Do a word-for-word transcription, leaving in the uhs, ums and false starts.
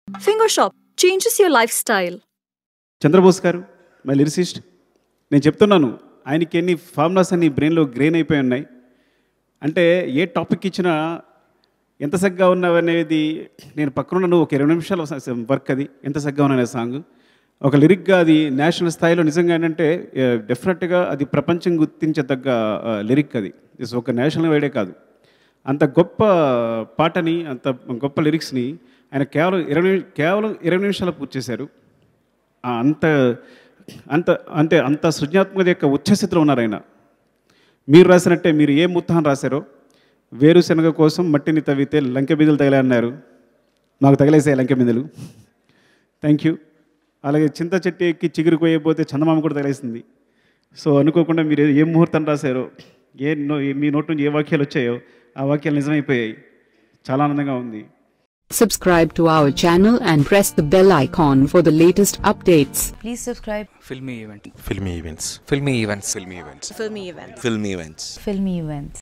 Finger Shop changes your lifestyle. Chandrabose గారు my lyricist, నేను చెప్తున్నాను ఆయనకి ఎన్ని ఫార్ములాస్ అన్ని బ్రెయిన్లో గ్రెయిన్ అయిపోయి ఉన్నాయి అంటే ఏ టాపిక్ ఇచ్చినా ఎంత సగ్గా ఉన్నావనేది నేను పక్కనున్నాను. ఒక ఇరవై నిమిషాల వర్క్ అది ఎంత సగ్గా ఉన్నానే సాంగ్ ఒక లిరిక్గా అది నేషనల్ స్థాయిలో నిజంగా ఏంటంటే డెఫినెట్గా అది ప్రపంచం గుర్తించదగ్గ లిరిక్. అది ఇట్స్ ఒక నేషనల్ వైడే కాదు, అంత గొప్ప పాటని అంత గొప్ప లిరిక్స్ని ఆయన కేవలం ఇరవై కేవలం ఇరవై నిమిషాలు పూర్తి చేశారు. అంత అంత అంటే అంత సృజనాత్మకత యొక్క ఉచ్చస్థితిలో ఉన్నారు ఆయన. మీరు రాసినట్టే మీరు ఏ ముత్తాన్ని రాశారో, వేరుశనగ కోసం మట్టిని తవ్వితే లంకె బిందులు తగిలే అన్నారు, మాకు తగిలేసాయి లంకె బిందులు. Thank you. అలాగే చింత చెట్టు ఎక్కి చిగురు కోయకపోతే చందమామ కూడా తగిలేసింది. సో అనుకోకుండా మీరు ఏ ముహూర్తం రాశారో, ఏ నో మీ నోటి నుంచి ఏ వాక్యాలు వచ్చాయో ఆ వాక్యాలు నిజమైపోయాయి. చాలా ఆనందంగా ఉంది. Subscribe to our channel and press the bell icon for the latest updates. Please subscribe. Filmy event. Filmy events. Filmy events. Filmy events. Filmy events. Filmy events. Filmy events.